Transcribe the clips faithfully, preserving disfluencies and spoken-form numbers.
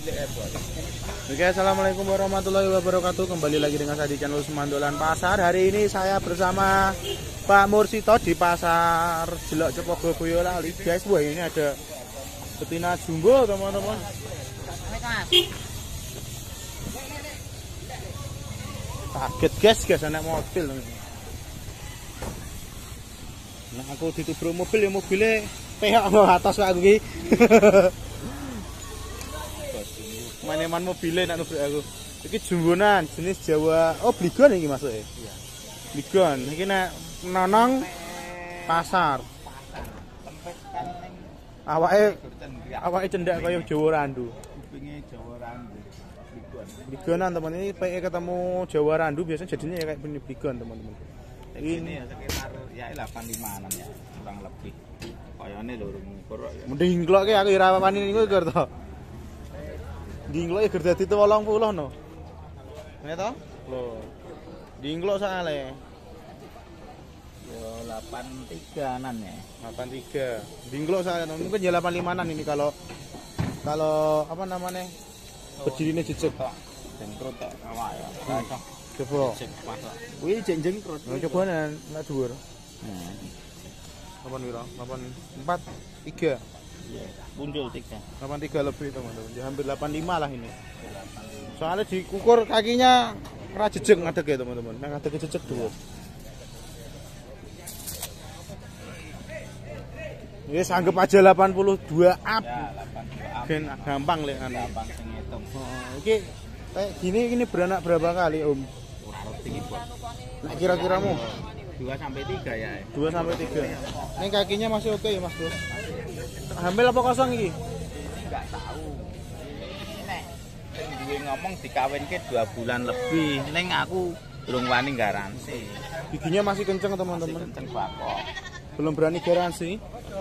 Oke, assalamualaikum warahmatullahi wabarakatuh. Kembali lagi dengan saya di channel Semandolan Pasar. Hari ini saya bersama Pak Mursito di pasar Jelok Cepogo Boyolali. Guys, wah ini ada betina jumbo teman-teman. Kaget guys, guys anak mobil. Nah aku ditubrak mobil ya, mobilnya pehak atas aku iki. Maneman mobilnya nak nubrak aku. Iki jumbonan jenis Jawa. Oh, bligon iki masuk ya? Iya. Bligon. Iki nek nonong pasar. Awake awake cendak kaya Jawa Randu. Kupinge Jawa Randu. Bligon. Bligonan teman ini P E ketemu Jawa Randu biasanya jadinya ya kayak punya bligon teman-teman. Ini ya sekitar ya delapan puluh lima ya, kurang lebih. Kayane lho ngukur ya. Mending nglokke aku ora wani niku gur to. Dinglok ya gur dadi delapan puluh no. Ngene to? Lho. Dinglok soalé. Yo delapan puluh tiga nan ya. delapan puluh tiga. Dinglok soalé mungkin ya delapan puluh lima nan ini kalau kalau apa namanya? Berdirinya jejeg tok. Jengkrut tok awak ya. Ora Coba. Kuwi jeng jengkrut. Nah, coba nek nek dhuwur. Nah. delapan piro? delapan empat tiga. Iya, muncul tiga. delapan tiga lebih teman-teman. Ya hampir delapan lima lah ini. Soalnya dikukur kakinya ora jejeg ngadeg ya teman-teman. Nek ngadeg jejeg dhuwur. Ya anggap aja delapan puluh dua up. Ya, delapan puluh dua up. Gen gampang lek kan. Gampang sing ngitung. Oh, iki kayak gini ini beranak berapa kali, Om? Ora ngerti iki, Bos. Nah, kira-kiramu dua sampai tiga ya. dua sampai tiga. Ini kakinya masih oke ya, Mas Bro? Hamil apa kosong iki? Enggak tahu. Nek sing duwe ngomong dikawinke dua bulan lebih. Ning aku durung wani garansi. Giginya masih kenceng, teman-teman. Kenceng bakok. Belum berani garansi.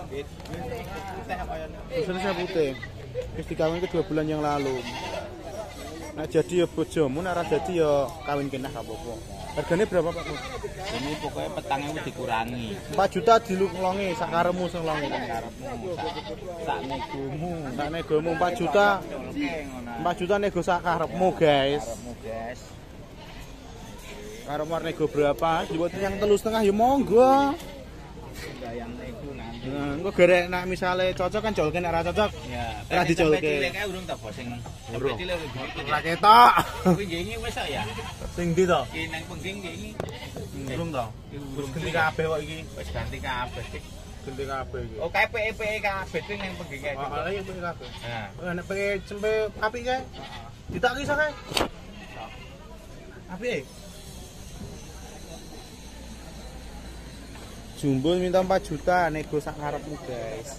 Pesannya putih. Wis dikawin ke dua bulan yang lalu. Nah jadi ya bojomu, nek ora dadi ya kawin kenah gak apa-apa. Harganya berapa, Pak? Ini pokoknya petang ewu dikurangi. empat juta dilungi sakaremu sing longi. Karepmu sak negomu. Sak negomu empat juta. empat juta nego sakarepmu, guys. Karepmu, guys. Karo mar nego berapa? Dibuat yang telu setengah ya monggo. Enggak yang nego nanti. Nah, engko gerek nek misale cocok kan jolke nek ora cocok. Ya, ora dicolke. Cilik kae urung ta, Bos, sing Urung. cilik urung. Ora ketok. Kuwi nggih wis kok ya. Sing ndi to? Ki nang pengging nggih iki. Urung to. Wis ganti kabeh kok iki. Wis ganti kabeh. Ganti kabeh iki. Oh, kae P E P E kabeh kuwi nang pengging kae. Oh, ala ya ganti kabeh. Nah, Oh, nek pengen cempe apik kae. Ditak ki kae. Apik. Jumbo minta empat juta, nego sak karepmu, guys.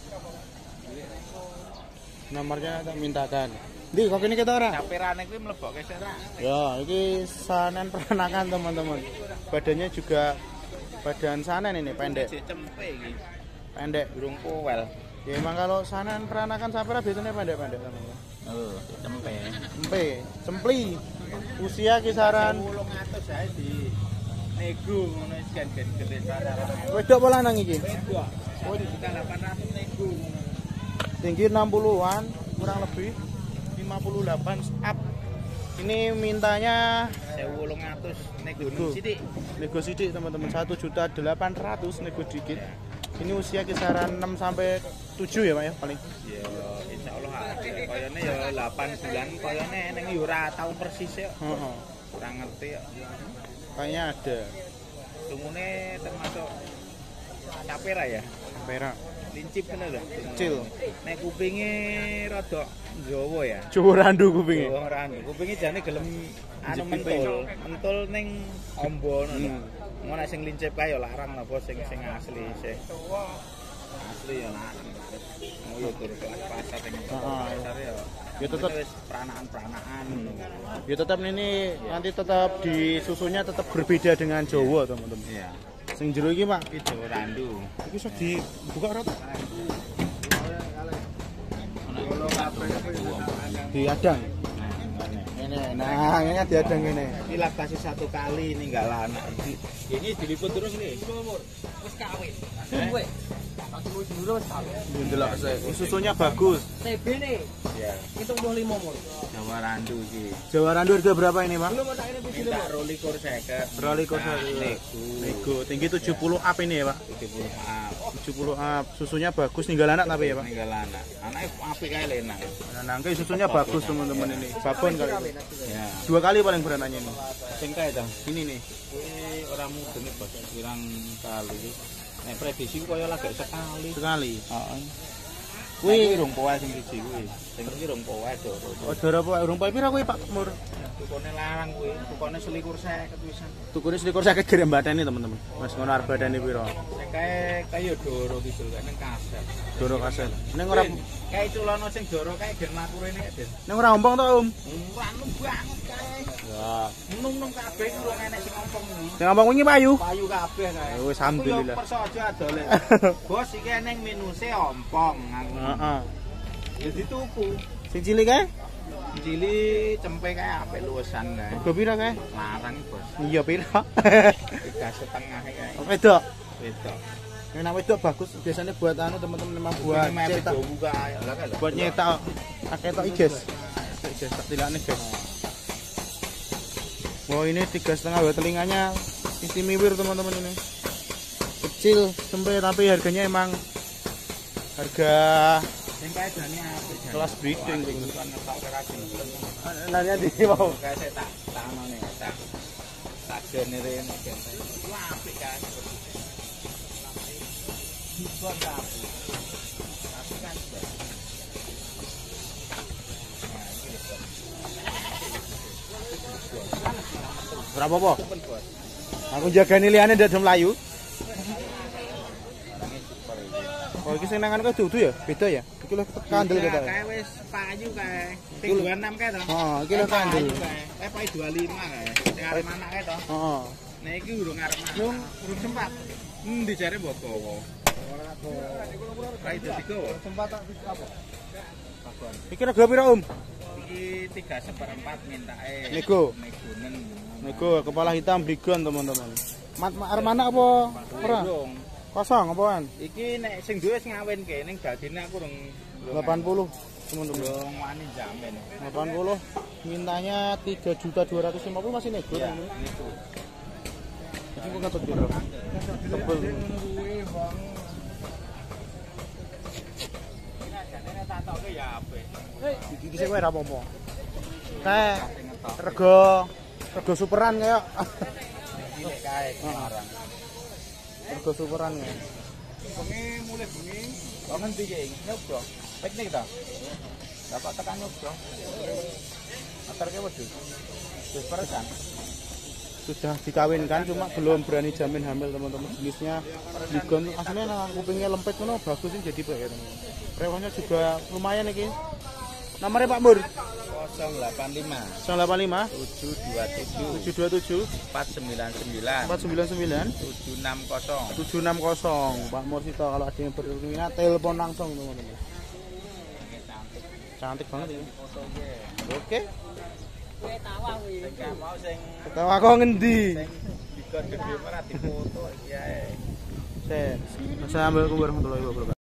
Nomornya tak mintakan. Ndi kok kene ketok ora? capirane kuwi mlebokke sik ra. Ya, iki sanen peranakan teman-teman. Badannya juga badan sanen ini pendek. Cek cempe iki. Pendek. Durung powel. Ya emang kalau sanen peranakan sapira biasanya pendek-pendek teman-teman. Oh, cempe. Cempe, cempli. Usia kisaran wolung atus ae di nego ngono wis gen-gen gede sarana. wedok apa lanang iki? Wedok. Oh, di juta delapan ratus nego. Tinggi enam puluhan, kurang lebih lima puluh delapan up. Ini mintanya seribu wolung atus nego Nego. sithik. nego sidik teman-teman, satu juta delapan ratus nego dikit. Ini usia kisaran enam sampai tujuh ya, Pak ya paling. Ya, insyaallah ada. Kayane ya delapan bulan kayane ning yo ora tau persis ya. Heeh. Kurang ngerti ya. Kayaknya ada. Tungune termasuk capera ya. Perak. Lincip kena lho. Kecil. Nek kupinge rada Jawa ya. Jawa Randu kupinge. Jawa Randu. Kupinge jane gelem anu mentul, mentul ning ombo ngono. Hmm. Ngono nek sing lincip kae ya larang apa sing sing asli sih. Asli ya larang. Oh ya tur kelas pasar ning pasar ya. Ya tetap wis peranaan-peranaan ngono. ya tetap ini nanti tetap di susunya tetap berbeda dengan Jawa, teman-teman. Iya. Sing jero iki, Pak. Iki Jawa Randu. Iki iso dibuka ora? Diadang. Ini, nah, ini diadang ini. Ini laktasi satu kali ini enggak lah anak. Ini diliput terus nih. Wis kawin. Kowe. Ndelok susunya bagus. T B nih. Ya. Itu puluh lima mul. Jawa Randu iki. Jawa Randu harga berapa ini, Pak? Belum ada ini tujuh Minta rolikur seket. Rolikur seket. Nego. Nego, tinggi tujuh puluh up ini ya, Pak. tujuh puluh up. tujuh puluh up. Susunya bagus, tinggal anak tapi ya, Pak. Tinggal anak. Anaknya apik kae lenang. Nah, nangke susunya bagus teman-teman ini. Babon kali. Ya. Dua kali paling berananya ini. Sing kae ta. Ini nih. Kuwi ora mudeng bos. Pirang kali iki. Nek prediksi koyo lagi sekali. Sekali. Heeh. Kuwi rong poe sing siji kuwi. Sing iki rong poe doro. Oh, doro apa urung pira kuwi, Pak Mur? Tukone larang kuwi, tukone selikur seket wisan. Tukune selikur seket gerem badane teman-teman. Mas ngono arep badane pira? Sing kae kaya doro gitu kan ning kaset. Doro kaset. Ning ora kae culono sing doro kae gen matur rene Den. ning ora ompong to, Om? Ora nung banget kae. Ya. Nung-nung kabeh urung enek sing ompong iki. Sing ompong wingi payu. Payu kabeh kae. Wis alhamdulillah. Perso aja adole. Bos iki ning minuse ompong. Heeh. Jadi tuku. Sing cilik kae? Cili cempe kae apik luwesan kae. Rego pira kae? Larang iki, Bos. Iya pira? Tiga setengah kae. Wedok. Wedok. Enak wedok bagus. Biasanya buat anu teman-teman memang buat cetak. Buat nyetak akeh tok guys. Guys, tak tilakne guys. Wah, ini tiga setengah buat telinganya istimewa teman-teman ini. Kecil sampai tapi harganya emang harga sing kae jane apik. kelas breeding kan ngetok kerasi. nanya di mau. Kae saya tak tak anone tak tak jene rene genteng. Wah apik kan. Buat apik. Apik kan. Berapa po? Aku jagani liyane ndak dem layu. Oh, iki sing nangan kok dudu ya? Beda ya? Iki lho kandel kita. kita. Kae wis payu kae. Sing dua puluh enam kae to. Heeh, iki lho kandel. Kae payu dua puluh lima kae. Sing arep anak kae to. Heeh. Nah iki urung arep anak. Urung sempat. Endi jare mbok gawa? Ora gawa. Kae dadi gawa. Sempat tak apa? Iki rega pira, Om? Iki tiga seperempat mintake. Nego. Negonen. Nego kepala hitam brigon teman-teman. Mat arep anak apa ora? Kosong apaan? Iki nek sing duwe wis ngawinke ning dadine aku rong delapan puluh teman-teman. Rong wani jamin. delapan puluh mintanya tiga juta dua ratus lima puluh masih nego Ya, ini. niku. Iki kok ngetut piro? Tebel. Jane tak tokke ya apik. Iki sing kowe ora apa-apa. Kae rega rega superan kaya. Iki nek kae sekarang. Rega superan ya. Bengi mulai bengi. Kok ngendi iki? Nyoba. Piknik ta? Dapat tekan nyoba. Atarke wedhus. Wis peresan. Sudah dikawinkan cuma belum berani jamin hamil teman-teman. Jenisnya Ligon aslinya nah, kupingnya lempet ngono bagus ini jadi baik ya teman. Rewahnya juga lumayan iki. Nomornya Pak Mur nol delapan lima nol delapan lima tujuh dua tujuh tujuh dua tujuh empat sembilan sembilan empat sembilan sembilan tujuh enam nol tujuh enam nol. Pak Mur Sito kalau ada yang berminat telepon langsung teman-teman. Cantik banget ini. Oke. Ketawa kuwi. Sing mau sing Ketawa kok ngendi? sing dikon gede ora difoto iki ae. Sen. Assalamualaikum warahmatullahi wabarakatuh.